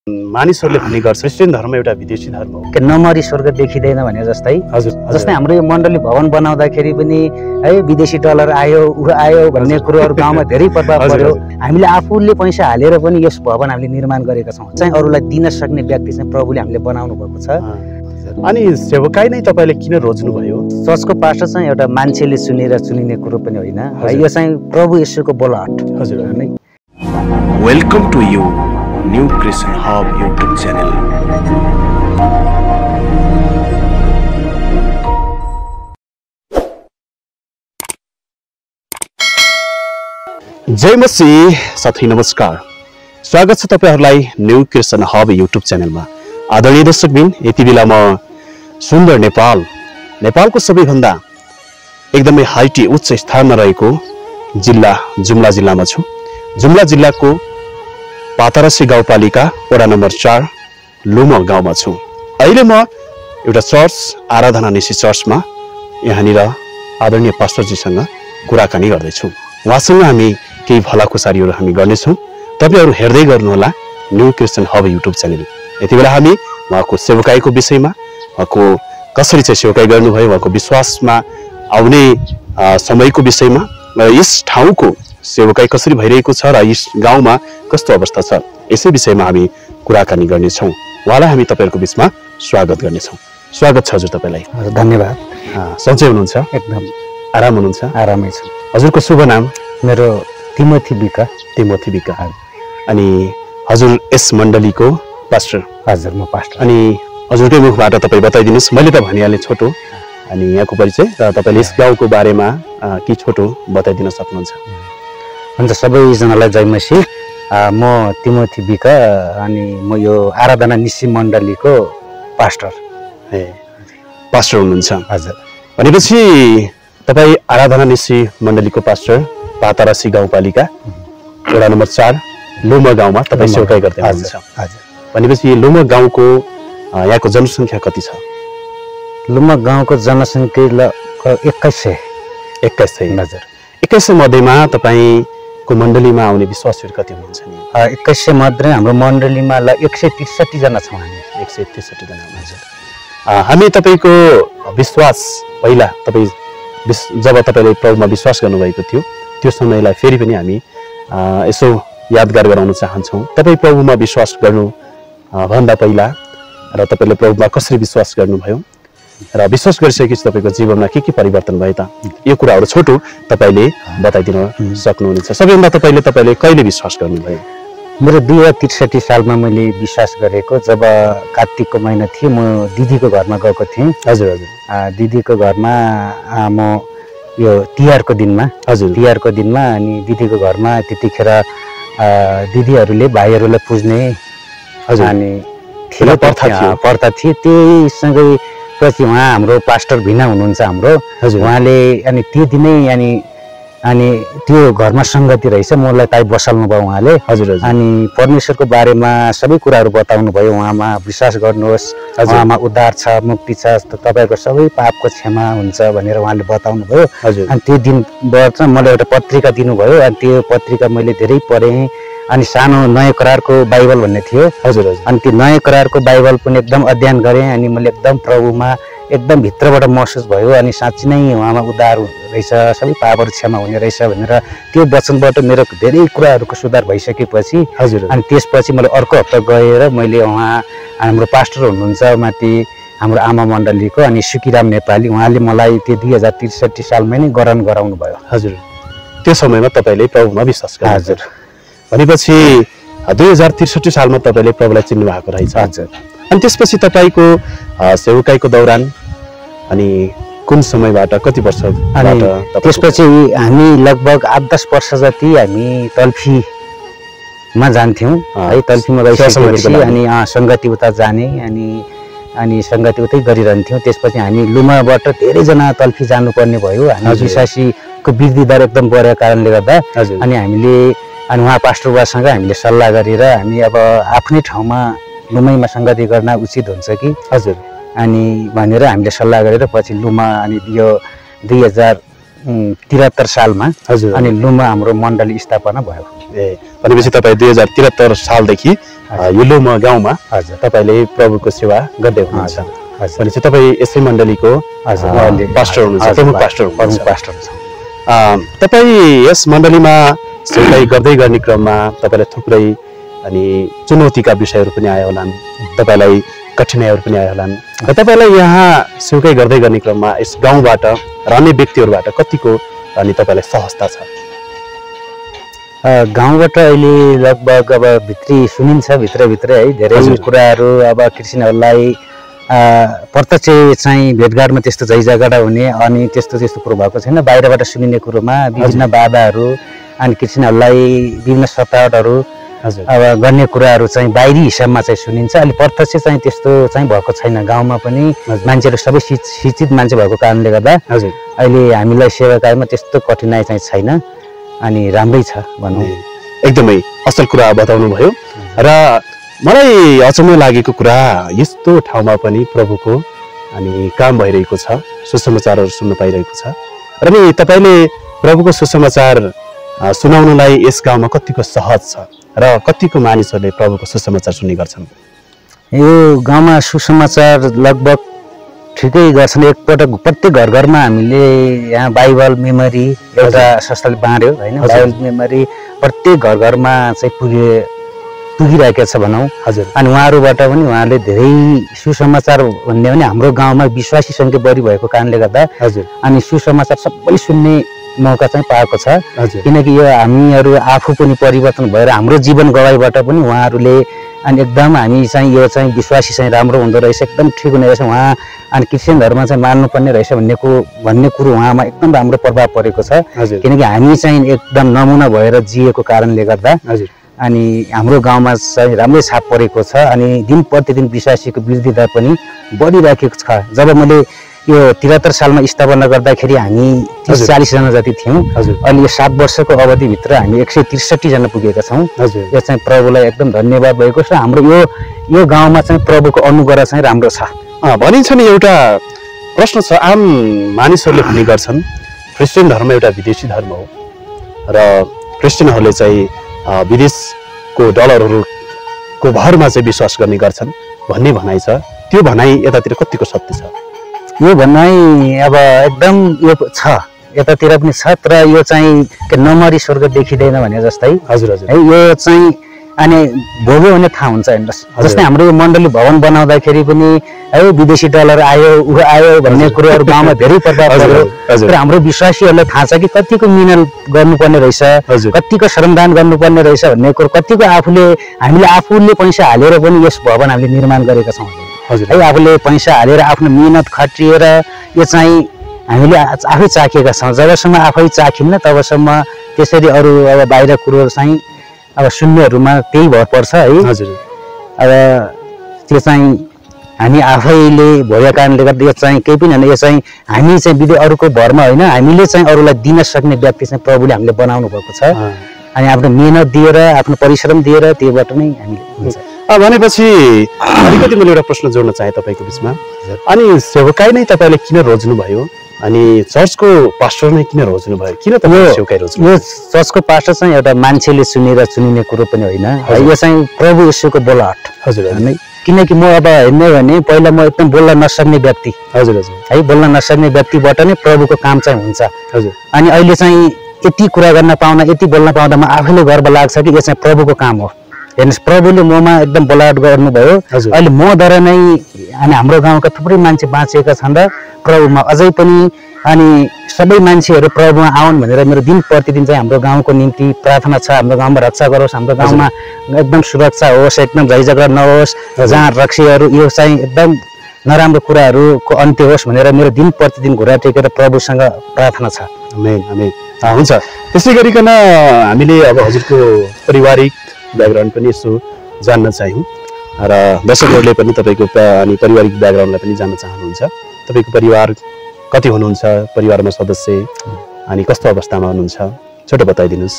मानिसहरूले भन्ने गर्छ क्रिस्चियन धर्म एउटा विदेशी धर्म हो। नमरी स्वर्ग देखिँदैन भने जस्तै हजुर जस्तै हाम्रो यो मण्डली भवन बनाउँदाखेरि पनि है विदेशी डलर आयो भन्ने कुरोहरू गाउँमा धेरै प्रभाव पर्यो। हामीले आफूले पैसा हालेर पनि यस भवन हामीले निर्माण गरेका छौँ। चाहिँ अरूलाई दिन सक्ने व्यक्ति चाहिँ प्रभुले हामीले बनाउनु भएको छ। अनि सेवकाई नै तपाईले किन रोज्नु भयो? चर्चको पास्टर चाहिँ एउटा मान्छेले चुनेर चुनिने कुरो पनि होइन, यो चाहिँ प्रभु येशूको बोलाहट। हजुर नै welcome to you new Christian hub YouTube channel. जय मसीह साथी, नमस्कार, स्वागत छ तपाईहरुलाई न्यू क्रिस्चियन हब यूट्यूब च्यानलमा। आदरणीय दर्शकबिन, यति बेला म सुन्दर नेपालको सबैभन्दा एकदमै हाइटी उच्च स्थानमा रहेको जिल्ला जुम्ला जिल्लामा छु। जुम्ला जिल्लाको पातरासी गाउँपालिका वडा नम्बर 4 लुम गाउँमा छु। अहिले म एउटा चर्च आराधना निसी चर्चमा यहाँनिर आदरणीय पास्टरजीसँग कुराकानी गर्दैछु। उहाँसँग हामी केही भलाकुसारीहरू हामी गर्नेछौँ। तपाईहरु हेर्दै गर्नुहोला new Christian hub YouTube channel. यति बेला हामी उहाँको सेवकाईको विषयमा, उहाँको कसरी चाहिँ सेवकाई गर्नुभयो, उहाँको विश्वासमा आउने समयको विषयमा र यस ठाउँको सेवकाई कसरी भइरहेको छ र यस गाउँमा कस्तो अवस्था छ, यसै विषयमा हामी कुराकानी गर्नेछौँ। उहाँलाई हामी तपाईहरुको बीचमा स्वागत गर्नेछौँ। स्वागत छ हजुर तपाईलाई। धन्यवाद। सन्चै हुनुहुन्छ? एकदम आराम हुनुहुन्छ? आरामै छु। हजुरको शुभ नाम? मेरो तिमोथी बिका। अनि हजुर यस मण्डलीको पास्टर? हजुर, म पास्टर। अनि हजुरकै मुखबाट तपाईँ बताइदिनुहोस्। मैले त भनिहालेँ छोटो, अनि यहाँको परिचय र तपाईँले यस गाउँको बारेमा के छोटो बताइदिन सक्नुहुन्छ? हुन्छ, सबैजनालाई जय मसीह। म तिमोथी बिका, अनि म यो आराधना निसी मण्डलीको पास्टर। पास्टर हुनुहुन्छ? हजुर। भनेपछि तपाईँ आराधना निसी मण्डलीको पास्टर, पातरासी गाउँपालिका वडा नम्बर 4 लुम गाउँमा तपाईँ सेवकाई गर्दै हुनुहुन्छ। हजुर। भनेपछि लुम गाउँको यहाँको जनसङ्ख्या कति छ? लुम गाउँको जनसङ्ख्या 2100। 2100। हजुर। 2100 मध्येमा तपाईँको मण्डलीमा आउने विश्वासीहरू कति हुनुहुन्छ नि? 2100 मध्ये हाम्रो मण्डलीमा 163 जना छौँ हामी। 163 जना। हजुर। हामी तपाईँको विश्वास पहिला तपाईँ जब तपाईँले प्रभुमा विश्वास गर्नुभएको थियो त्यो समयलाई फेरि पनि हामी यसो यादगार गराउन चाहन्छौँ। तपाईँ प्रभुमा विश्वास गर्नु भन्दा पहिला र तपाईँले प्रभुमा कसरी विश्वास गर्नुभयो र विश्वास गरिसकेपछि तपाईँको जीवनमा के परिवर्तन भयो त, यो कुराहरू छोटो तपाईँले बताइदिन सक्नुहुनेछ। सबैभन्दा तपाईँले कहिले विश्वास गर्नुभयो? मेरो 2063 सालमा मैले विश्वास गरेको, जब कार्तिकको महिना थियो, म दिदीको घरमा गएको थिएँ। हजुर। दिदीको घरमा म यो तिहारको दिनमा, तिहारको दिनमा, अनि दिदीको घरमा त्यतिखेर दिदीहरूले भाइहरूलाई पुज्ने अनि प्रथा थियो। त्यहीसँगै पछि उहाँ हाम्रो पास्टर भिना हुनुहुन्छ हाम्रो, उहाँले अनि त्यो दिनै अनि त्यो घरमा सङ्गति रहेछ, मलाई ताई बसाल्नु भयो उहाँले। अनि परमेश्वरको बारेमा सबै कुराहरू बताउनु भयो। उहाँमा विश्वास गर्नुहोस्, उहाँमा उद्धार छ, मुक्ति छ, तपाईँको सबै पापको क्षमा हुन्छ भनेर उहाँले बताउनु भयो। अनि त्यो दिनबाट मलाई एउटा पत्रिका दिनुभयो, अनि त्यो पत्रिका मैले धेरै पढेँ। अनि सानो नयाँ करारको बाइबल भन्ने थियो। अनि त्यो नयाँ करारको बाइबल पनि एकदम अध्ययन गरेँ। अनि मैले एकदम प्रभुमा एकदम भित्रबाट महसुस भयो, अनि साँच्चै नै उहाँमा उद्धार रहेछ, सबै पापहरू क्षमा हुने रहेछ भनेर त्यो वचनबाट मेरो धेरै कुराहरूको सुधार भइसकेपछि अनि त्यसपछि मैले अर्को हप्ता गएर मैले उहाँ हाम्रो पास्टर हुनुहुन्छ माथि हाम्रो आमा मण्डलीको, अनि सुकिराम नेपाली, उहाँले मलाई त्यो 2063 सालमै नै गराउनु भयो। हजुर। त्यो समयमा तपाईँले प्रभुमा विश्वास गर्नु? हजुर। भनेपछि 2063 सालमा तपाईँले प्रभुलाई चिन्नु भएको रहेछ? हजुर। अनि त्यसपछि तपाईँको सेवकाईको दौरान अनि कुन समयबाट कति वर्षबाट? त्यसपछि हामी लगभग 8-10 वर्ष जति हामी तल्फीमा जान्थ्यौँ है। तल्फीमा गइसकेपछि अनि सङ्गति उता जाने, अनि सङ्गति उतै गरिरहन्थ्यौँ। त्यसपछि हामी लुमाबाट धेरैजना तल्फी जानुपर्ने भयो। हामी विश्वासीको वृद्धि दर एकदम बढेको कारणले गर्दा अनि हामीले उहाँ पास्टर बुवासँग हामीले सल्लाह गरेर हामी अब आफ्नै ठाउँमा लुमैमा सङ्गति गर्न उचित हुन्छ कि अनि भनेर हामीले सल्लाह गरेर पछि लुमा अनि यो 2073 सालमा अनि लुमा हाम्रो मण्डली स्थापना भयो। भनेपछि तपाईँ 2073 सालदेखि युलोमा गाउँमा हजुर तपाईले प्रभुको सेवा गर्दै हुनुहुन्छ। भनेपछि तपाईँ यसै मण्डलीको पास्टर हुनुहुन्छ, प्रमुख पास्टर हुनुहुन्छ। तपाईँ यस मण्डलीमा सेवाई गर्दै गर्ने क्रममा तपाईँलाई थुप्रै अनि चुनौतीका विषयहरू पनि आए होलान्, तपाईँलाई कठिनाइहरू पनि आए होलान्। र तपाईँलाई यहाँ सेवाई गर्दै गर्ने क्रममा यस गाउँबाट र अन्य व्यक्तिहरूबाट कतिको अनि तपाईँलाई सहजता छ? गाउँबाट अहिले लगभग अब भित्री सुनिन्छ भित्रभित्रै है धेरै कुराहरू। अब क्रिस्चियनहरूलाई प्रत्यक्ष चाहिँ भेटघाटमा त्यस्तो झैझगडा हुने अनि त्यस्तो कुरो भएको छैन। बाहिरबाट सुनिने कुरोमा विभिन्न बाधाहरू अनि क्रिस्चियनहरूलाई विभिन्न सतावटहरू अब गर्ने कुराहरू चाहिँ बाहिरी हिसाबमा चाहिँ सुनिन्छ। अहिले प्रत्यक्ष चाहिँ त्यस्तो चाहिँ भएको छैन। गाउँमा पनि मान्छेहरू सबै शिक्षित मान्छे भएको कारणले गर्दा अहिले हामीलाई सेवा कार्यमा त्यस्तो कठिनाइ चाहिँ छैन अनि राम्रै छ भनौँ। एकदमै असल कुरा बताउनु भयो। र मलाई अचम्म लागेको कुरा यस्तो ठाउँमा पनि प्रभुको अनि काम भइरहेको छ, सुसमाचारहरू सुन्न पाइरहेको छ। र नि तपाईँले प्रभुको सुसमाचार सुनाउनलाई यस गाउँमा कतिको सहज छ र कतिको मानिसहरूले प्रभुको सुसमाचार सुन्ने गर्छन्? यो गाउँमा सुसमाचार लगभग ठिकै गर्छन्। एकपटक प्रत्येक घर घरमा हामीले यहाँ बाइबल मेमोरी एउटा संस्थाले बाँड्यो होइन। बाइबल मेमोरी प्रत्येक घर घरमा चाहिँ पुगिरहेको छ भनौँ। हजुर। अनि उहाँहरूबाट पनि उहाँहरूले धेरै सुसमाचार भन्ने भने हाम्रो गाउँमा विश्वासी सङ्ख्या बढी भएको कारणले गर्दा हजुर अनि सुसमाचार सबैले सुन्ने मौका चाहिँ पाएको छ। किनकि यो हामीहरू आफू पनि परिवर्तन भएर हाम्रो जीवन गवाईबाट पनि उहाँहरूले अनि एकदम हामी चाहिँ यो चाहिँ विश्वासी चाहिँ राम्रो हुँदो रहेछ, एकदम ठिक हुने रहेछ, उहाँ अनि क्रिस्चियन धर्म चाहिँ मान्नुपर्ने रहेछ भन्ने कुरो उहाँमा एकदम राम्रो प्रभाव परेको छ। किनकि हामी चाहिँ एकदम नमुना भएर जिएको कारणले गर्दा अनि हाम्रो गाउँमा चाहिँ राम्रै छाप परेको छ। अनि दिन प्रतिदिन विश्वासीको वृद्धि दर पनि बढिरहेको छ। जब मैले यो 73 सालमा स्थापना गर्दाखेरि हामी 30-40 जना जति थियौँ। अहिले यो 7 वर्षको अवधिभित्र हामी 163 जना पुगेका छौँ। यो चाहिँ प्रभुलाई एकदम धन्यवाद भएको छ। हाम्रो यो गाउँमा चाहिँ प्रभुको अनुग्रह चाहिँ राम्रो छ। भनिन्छ नि एउटा प्रश्न छ, आम मानिसहरूले भन्ने गर्छन् क्रिस्चियन धर्म एउटा विदेशी धर्म हो र क्रिस्चियनहरूले चाहिँ विदेशको डलरहरूको भरमा चाहिँ विश्वास गर्ने गर्छन् भन्ने भनाइ छ। त्यो भनाइ यतातिर कतिको सत्य छ? यो भनाइ अब एकदम यो छ, यतातिर पनि छ, तर यो चाहिँ नमरी स्वर्ग देखिँदैन भने जस्तै। हजुर हजुर। है यो चाहिँ अनि भोग्यो भने थाहा हुन्छ हेर्नुहोस्। जस्तै हाम्रो यो मण्डली भवन बनाउँदाखेरि पनि है विदेशी डलर आयो ऊ आयो भन्ने कुरोहरू गाउँमा धेरै प्रभाव पर्यो। तर हाम्रो विश्वासीहरूलाई थाहा छ कि कतिको मिहिनेत गर्नुपर्ने रहेछ, कतिको श्रमदान गर्नुपर्ने रहेछ भन्ने कुरो, कतिको हामीले आफूले पैसा हालेर पनि यस भवन हामीले निर्माण गरेका छौँ है। आफूले पैसा हालेर आफ्नो मिहिनेत खटिएर यो चाहिँ हामीले आफै चाखेका छौँ। जबसम्म आफै चाखिन्न तबसम्म त्यसरी अरू अब बाहिर कुरोहरू चाहिँ अब शून्यहरूमा त्यही भर पर्छ है। अब त्यो चाहिँ हामी आफैले भएको कारणले गर्दा यो चाहिँ केही पनि होइन। यो चाहिँ हामी चाहिँ अरूको भरमा होइन, हामीले चाहिँ अरूलाई दिन सक्ने व्यक्ति चाहिँ प्रभुले हामीले बनाउनु भएको छ। अनि आफ्नो मेहनत दिएर आफ्नो परिश्रम दिएर त्योबाट नै हामीले भनेपछि अलिकति मैले एउटा प्रश्न जोड्न चाहेँ तपाईँको बिचमा। अनि सेवकाई नै तपाईँले किन रोज्नुभयो अनि चर्चको पास्टर नै किन रोज्नुभयो? किन तपाईँ सेवकाई रोज्नु? यो चर्चको पास्टर चाहिँ एउटा मान्छेले चुनेर चुनिने कुरो पनि होइन, यो चाहिँ प्रभु येशूको बोलाहट। हजुर है। किनकि म अब हेर्ने भने पहिला म एकदम बोल्न नसक्ने व्यक्ति। हजुर हजुर। है बोल्न नसक्ने व्यक्तिबाट नै प्रभुको काम चाहिँ हुन्छ। हजुर। अनि अहिले चाहिँ यति कुरा गर्न पाउँदा यति बोल्न पाउँदा म आफैले गर्व लाग्छ कि यो चाहिँ प्रभुको काम हो। हेर्नुहोस् प्रभुले ममा एकदम बोलावट गर्नुभयो। अहिले मद्वारा नै अनि हाम्रो गाउँका थुप्रै मान्छे बाँचेका छन् र प्रभुमा अझै पनि अनि सबै मान्छेहरू प्रभुमा आउन् भनेर मेरो दिन प्रतिदिन चाहिँ हाम्रो गाउँको निम्ति प्रार्थना छ। हाम्रो गाउँमा रक्षा गरोस्, हाम्रो गाउँमा एकदम सुरक्षा होस्, एकदम झैझगडा नहोस्, जहाँ रक्सीहरू यो चाहिँ एकदम नराम्रो कुराहरूको अन्त्य होस् भनेर मेरो दिन प्रतिदिन घुँडा टेकेर प्रभुसँग प्रार्थना छ। आमेन आमेन। हुन्छ। त्यसै गरिकन हामीले अब हजुरको पारिवारिक ब्याकग्राउन्ड पनि यसो जान्न चाह्यौँ र दर्शकहरूले पनि तपाईँको अनि पारिवारिक ब्याकग्राउन्डलाई पनि जान्न चाहनुहुन्छ। तपाईँको परिवार कति हुनुहुन्छ, परिवारमा सदस्य अनि कस्तो अवस्थामा हुनुहुन्छ, छोटो बताइदिनुहोस्।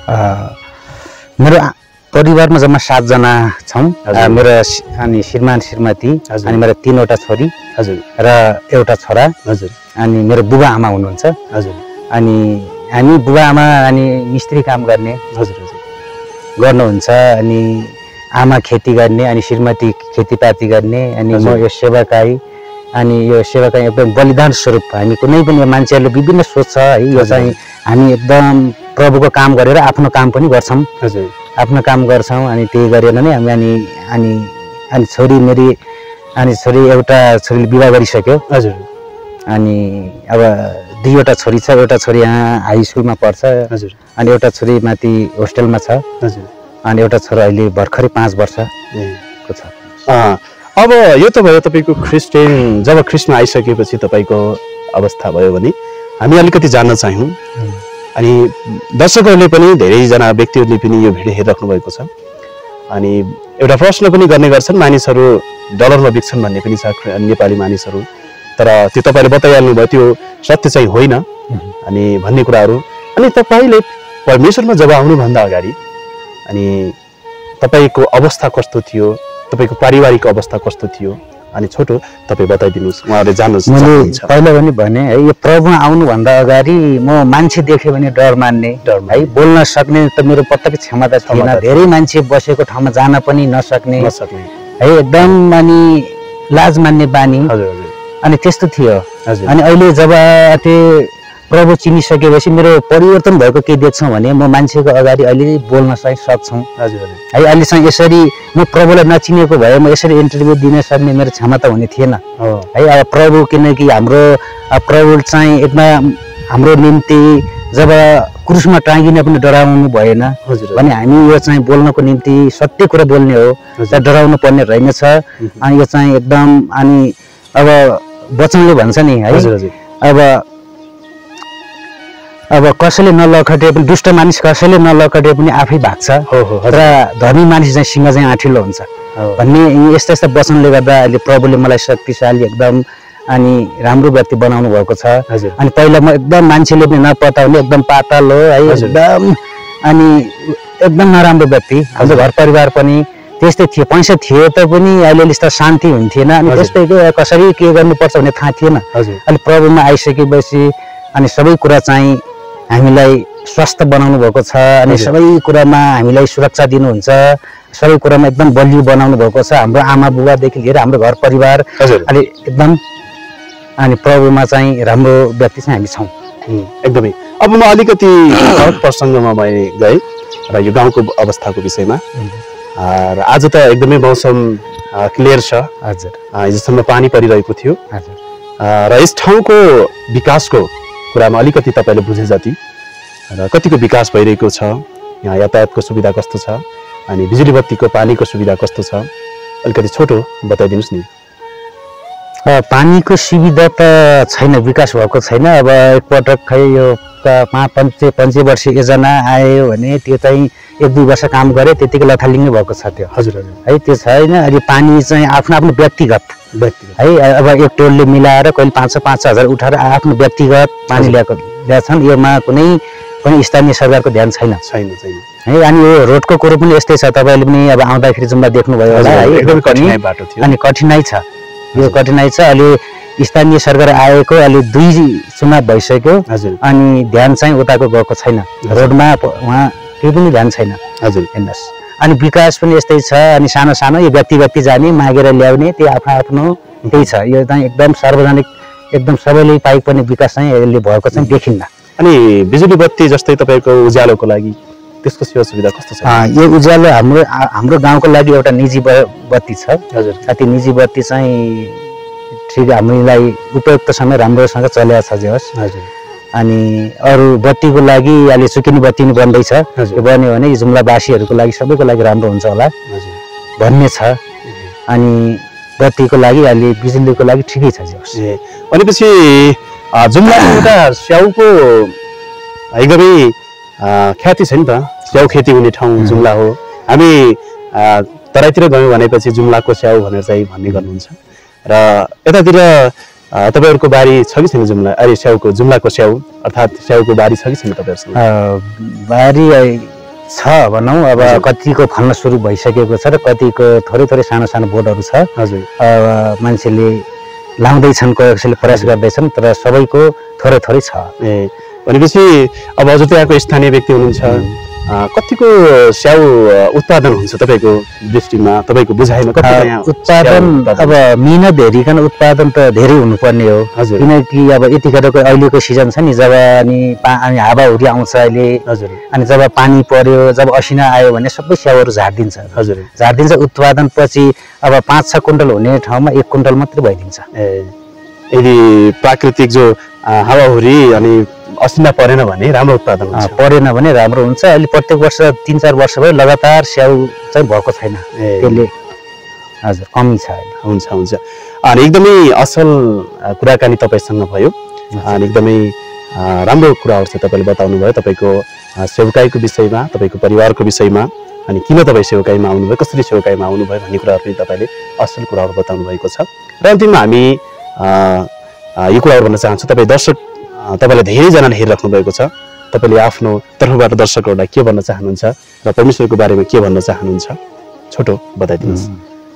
मेरो परिवारमा जम्मा 7 जना छौँ। मेरो अनि श्रीमान श्रीमती अनि मेरो 3वटा छोरी हजुर र एउटा छोरा हजुर अनि मेरो बुबा आमा हुनुहुन्छ। हजुर। अनि हामी बुबा आमा अनि मिस्त्री काम गर्ने हजुर हजुर गर्नुहुन्छ। अनि आमा खेती गर्ने अनि श्रीमती खेतीपाती गर्ने अनि म यो सेवाकाई अनि यो सेवाकाई एकदम बलिदान स्वरूप हामी कुनै पनि मान्छेहरूले विभिन्न सोच छ है यो चाहिँ हामी एकदम प्रभुको काम गरेर आफ्नो काम पनि गर्छौँ हजुर आफ्नो काम गर्छौँ अनि त्यही गरेर नै हामी अनि अनि अनि छोरी मेरी अनि छोरी एउटा छोरीले विवाह गरिसक्यो हजुर अनि अब दुईवटा छोरी छ एउटा छोरी यहाँ हाई स्कुलमा पढ्छ हजुर अनि एउटा छोरी माथि होस्टेलमा छ हजुर अनि एउटा छोरा अहिले भर्खरै 5 वर्षको छ अब यो त भयो तपाईँको क्रिस्चियन जब ख्रिस्टमा आइसकेपछि तपाईँको अवस्था भयो भने हामी अलिकति जान्न चाह्यौँ अनि दर्शकहरूले पनि धेरैजना व्यक्तिहरूले पनि यो भिडियो हेरिराख्नु भएको छ अनि एउटा प्रश्न पनि गर्ने गर्छन् मानिसहरू डलरमा बिक्छन् भन्ने पनि छ नेपाली मानिसहरू तर त्यो तपाईँले बताइहाल्नु भयो त्यो सत्य चाहिँ होइन अनि भन्ने कुराहरू अनि तपाईँले परमेश्वरमा जब आउनुभन्दा अगाडि अनि तपाईँको अवस्था कस्तो थियो तपाईँको पारिवारिक अवस्था कस्तो थियो अनि छोटो तपाईँ बताइदिनुहोस् उहाँहरूले जान्न चाहनुहुन्छ पहिला पनि भने है यो प्रभुमा आउनुभन्दा अगाडि म मान्छे देखेँ भने डर मान्ने है बोल्न सक्ने त मेरो पत्तकै क्षमता थिएन धेरै मान्छे बसेको ठाउँमा जान पनि नसक्ने है एकदम अनि लाज मान्ने बानी अनि त्यस्तो थियो अनि अहिले जब त्यो प्रभु चिनिसकेपछि मेरो परिवर्तन भएको के देख्छौँ भने म मान्छेको अगाडि अहिले बोल्न चाहिँ सक्छौँ है अहिले चाहिँ यसरी म प्रभुलाई नचिनेको भए म यसरी इन्टरभ्यू दिन सक्ने मेरो क्षमता हुने थिएन है अब प्रभु किनकि हाम्रो प्रभु चाहिँ एकदम हाम्रो निम्ति जब क्रुसमा टाँगिन पनि डराउनु भएन भने हामी यो चाहिँ बोल्नको निम्ति सत्य कुरा बोल्ने हो डराउनु पर्ने रहेनछ अनि यो चाहिँ एकदम अनि अब वचनले भन्छ नि है अब कसैले नलखटे पनि दुष्ट मानिस कसैले नलखटे पनि आफै भाग्छ र धनी मानिस चाहिँ सिंह चाहिँ आँठिलो हुन्छ भन्ने यस्ता यस्ता वचनले गर्दा अहिले प्रभुले मलाई शक्तिशाली एकदम अनि राम्रो व्यक्ति बनाउनु भएको छ अनि पहिला म एकदम मान्छेले पनि नपताउने एकदम पातल हो है एकदम अनि एकदम नराम्रो व्यक्ति हाम्रो घर परिवार पनि त्यस्तै थियो पैसा थियो त पनि अहिले यस्तो शान्ति हुन्थेन अनि त्यस्तै कसरी के गर्नुपर्छ भन्ने थाहा थिएन अहिले प्रभुमा आइसकेपछि अनि सबै कुरा चाहिँ हामीलाई स्वस्थ बनाउनु भएको छ अनि सबै कुरामा हामीलाई सुरक्षा दिनुहुन्छ सबै कुरामा एकदम बलियो बनाउनु भएको छ हाम्रो आमा बुबादेखि लिएर हाम्रो घर परिवार अनि एकदम अनि प्रभुमा चाहिँ राम्रो व्यक्ति चाहिँ हामी छौँ एकदमै अब म अलिकति फरक प्रसङ्गमा मैले गएँ र यो गाउँको अवस्थाको विषयमा र आज त एकदमै मौसम क्लियर छ हजुर हिजोसम्म पानी परिरहेको थियो र यस ठाउँको विकासको कुरामा अलिकति तपाईँले बुझे जति र कतिको विकास भइरहेको छ यहाँ यातायातको सुविधा कस्तो छ अनि बिजुली बत्तीको पानीको सुविधा कस्तो छ अलिकति छोटो बताइदिनुहोस् नि पानीको सुविधा त छैन विकास भएको छैन अब एकपटक खै यो 5 वर्ष एकजना आयो भने त्यो चाहिँ 1-2 वर्ष काम गरे त्यतिकै लथालिङ्गै भएको छ त्यो हजुर है त्यो छैन अनि पानी चाहिँ आफ्नो आफ्नो व्यक्तिगत है अब एक टोलले मिलाएर कहिले 500 हजार उठाएर आफ्नो व्यक्तिगत पानी ल्याएछन् योमा कुनै पनि स्थानीय सरकारको ध्यान छैन है अनि यो रोडको कुरो पनि यस्तै छ तपाईँले पनि अब आउँदाखेरि जुम्बा देख्नुभयो होला है एकदमै कठिनाइ बाटो थियो अनि कठिनाइ छ यो कठिनाइ छ अहिले स्थानीय सरकार आएको अहिले 2 चुनाव भइसक्यो अनि ध्यान चाहिँ उताको गएको छैन रोडमा उहाँ केही पनि ध्यान छैन हजुर हेर्नुहोस् अनि विकास पनि यस्तै छ अनि सानो सानो यो व्यक्ति जाने मागेर ल्याउने त्यो आफ्नो आफ्नो त्यही छ यो चाहिँ एकदम सार्वजनिक एकदम सबैले पाइपर्ने विकास चाहिँ यसले भएको चाहिँ देखिन्न अनि बिजुली बत्ती जस्तै तपाईँको उज्यालोको लागि त्यसको सेवा सुविधा कस्तो छ यो उज्यालो हाम्रो गाउँको लागि एउटा निजी बत्ती छ हजुर त्यो निजी बत्ती चाहिँ ठिक हामीलाई उपयुक्त समय राम्रोसँग चलेको छ जे होस् हजुर अनि अरू बत्तीको लागि अहिले सुकिनी बत्ती नि बन्दैछ यो बन्यो भने जुम्लावासीहरूको लागि सबैको लागि राम्रो हुन्छ होला भन्ने छ अनि बत्तीको लागि अहिले बिजुलीको लागि ठिकै छ जे होस् भनेपछि जुम्लाको एउटा स्याउको एकदमै ख्याति छ नि त स्याउ खेती हुने ठाउँ जुम्ला हो हामी तराईतिर गयौँ भनेपछि जुम्लाको स्याउ भनेर चाहिँ भन्ने गर्नुहुन्छ र यतातिर तपाईँहरूको बारी छ कि छैन जुम्ला अरे स्याउको जुम्लाको स्याउ अर्थात् स्याउको बारी छ कि छैन तपाईँहरूसँग बारी छ भनौँ अब कतिको फल्न सुरु भइसकेको छ र कतिको थोरै सानो सानो बोटहरू छ हजुर मान्छेले लाउँदैछन् कसैले प्रयास गर्दैछन् तर सबैको थोरै छ भनेपछि अब हजुर त्यहाँको स्थानीय व्यक्ति हुनुहुन्छ कतिको स्याउ उत्पादन हुन्छ तपाईँको दृष्टिमा, तपाईँको बुझाइमा कति यहाँ उत्पादन अब मिहिनेत हेरिकन उत्पादन त धेरै हुनुपर्ने हो। हजुर। किनकि अब यतिखेरको अहिलेको सिजन छ नि, जब अनि हावाहुरी आउँछ अहिले, हजुर अनि जब पानी पर्यो, जब असिना आयो भने सबै स्याउहरू झारिदिन्छ। हजुर झारिदिन्छ। उत्पादन पछि अब 5-6 कुइन्टल हुने ठाउँमा 1 कुइन्टल मात्रै भइदिन्छ। यदि प्राकृतिक जो हावाहुरी अनि असिना परेन भने राम्रो उत्पादन हुन्छ। परेन भने राम्रो हुन्छ। अहिले प्रत्येक वर्ष 3-4 वर्ष भयो लगातार स्याउ चाहिँ भएको छैन, त्यसले हजुर कमी छ अहिले। हुन्छ हुन्छ। अनि एकदमै असल कुराकानी तपाईँसँग भयो अनि एकदमै राम्रो कुराहरू चाहिँ तपाईँले बताउनु भयो तपाईँको सेवकाईको विषयमा, तपाईँको परिवारको विषयमा, अनि किन तपाईँ सेवकाईमा आउनुभयो, कसरी सेवकाईमा आउनुभयो भन्ने कुराहरू पनि तपाईँले असल कुराहरू बताउनु भएको छ। र अन्तिममा हामी यो कुराहरू भन्न चाहन्छु, तपाईँ दर्शक तपाईँलाई धेरैजनाले हेरिराख्नु भएको छ, तपाईँले आफ्नो तर्फबाट दर्शकहरूलाई के भन्न चाहनुहुन्छ र परमेश्वरको बारेमा के भन्न चाहनुहुन्छ, छोटो बताइदिनुहोस्।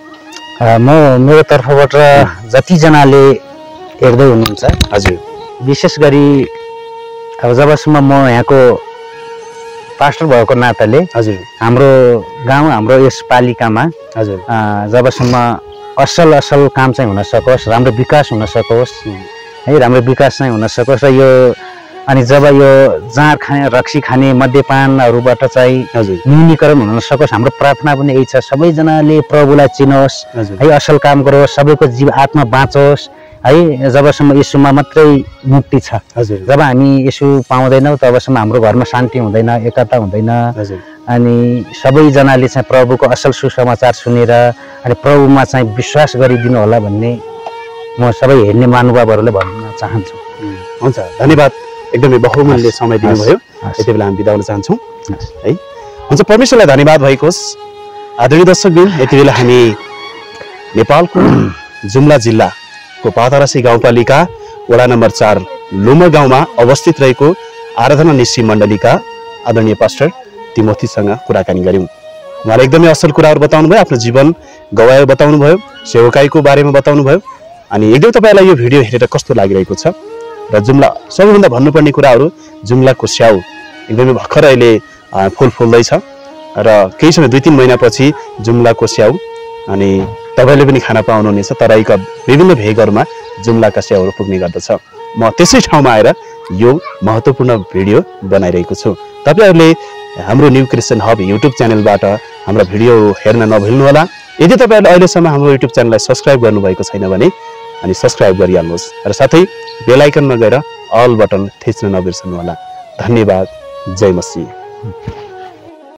मेरो तर्फबाट जतिजनाले हेर्दै हुनुहुन्छ, हजुर विशेष गरी अब जबसम्म म यहाँको पास्टर भएको नाताले हजुर हाम्रो गाउँ, हाम्रो यस पालिकामा हजुर जबसम्म असल काम चाहिँ हुन सकोस्, राम्रो विकास हुन सकोस् है, राम्रो विकास चाहिँ हुन सकोस्। र यो अनि जब यो जाँड खाने, रक्सी खाने, मद्यपानहरूबाट चाहिँ हजुर न्यूनीकरण हुन सकोस्, हाम्रो प्रार्थना पनि यही छ, सबैजनाले प्रभुलाई चिनोस् है, असल काम गरोस्, सबैको जीव आत्मा बाँचोस् है। जबसम्म यसुमा मात्रै मुक्ति छ। हजुर जब हामी यसु पाउँदैनौँ तबसम्म हाम्रो घरमा शान्ति हुँदैन, एकता हुँदैन। हजुर अनि सबैजनाले चाहिँ प्रभुको असल सुसमाचार सुनेर अनि प्रभुमा चाहिँ विश्वास गरिदिनु होला भन्ने म सबै हेर्ने महानुभावहरूलाई भन्न चाहन्छु। हुन्छ, धन्यवाद। एकदमै बहुमूल्य समय दिनुभयो। यति बेला हामी बिदा हुन चाहन्छौँ है। हुन्छ, परमेश्वरलाई धन्यवाद भएको होस्। आदरणीय दर्शकबिन, यति बेला हामी नेपालको जुम्ला जिल्लाको पाथरसी गाउँपालिका वडा नम्बर 4 लुमर गाउँमा अवस्थित रहेको आराधना निश्चय मण्डलीका आदरणीय पास्टर तिमोथीसँग कुराकानी गऱ्यौँ। उहाँले एकदमै असल कुराहरू बताउनु भयो, आफ्नो जीवन गवायो बताउनु भयो, सेवकाईको बारेमा बताउनु भयो। अनि एकदमै तपाईँलाई यो भिडियो हेरेर कस्तो लागिरहेको छ र जुम्ला सबैभन्दा भन्नुपर्ने कुराहरू, जुम्लाको स्याउ एकदमै भर्खर अहिले फुल फुल्दैछ र केही समय 2-3 महिनापछि जुम्लाको स्याउ अनि तपाईँले पनि खान पाउनुहुनेछ। तराईका विभिन्न भेगहरूमा जुम्लाका स्याउहरू पुग्ने गर्दछ। म त्यसै ठाउँमा आएर यो महत्त्वपूर्ण भिडियो बनाइरहेको छु। तपाईँहरूले हाम्रो न्यू क्रिस्चियन हब युट्युब च्यानलबाट हाम्रो भिडियो हेर्न नभुल्नुहोला। यदि तपाईँहरूले अहिलेसम्म हाम्रो युट्युब च्यानललाई सब्सक्राइब गर्नुभएको छैन भने अनि सब्सक्राइब गरिहाल्नुहोस् र साथै बेल आइकनमा गएर अल बटन थिच्न नबिर्सनुहोला। धन्यवाद। जय मसीह।